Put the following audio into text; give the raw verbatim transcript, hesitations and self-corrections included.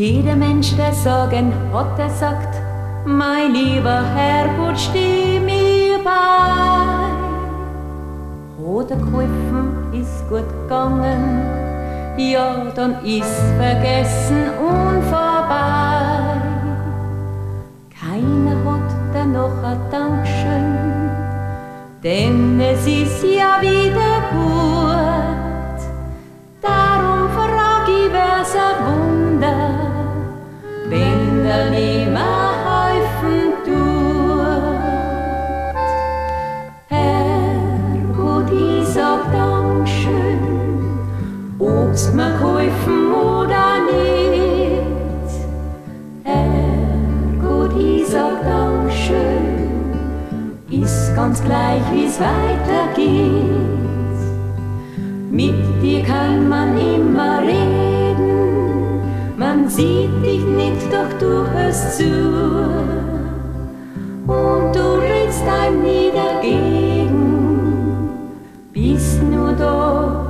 Jeder Mensch, der Sorgen hat, der sagt, mein lieber Herrgott, steh mir bei. Hat er geholfen, ist gut gegangen, ja, dann ist vergessen und vorbei. Keiner hat da noch ein Dankeschön, denn es ist ja wieder gut. Darum frag ich, wer's ein Wunder, wenn der nimmer helfen tut. Herrgott, ich sag Dankeschön, ob's mir geholfen oder nicht. Herrgott, ich sag Dankeschön, ist ganz gleich, wie's weitergeht. Mit dir kann man immer reden, man sieht dich nicht, doch du hörst zu. Und du redst einem nie dagegen, bist nur da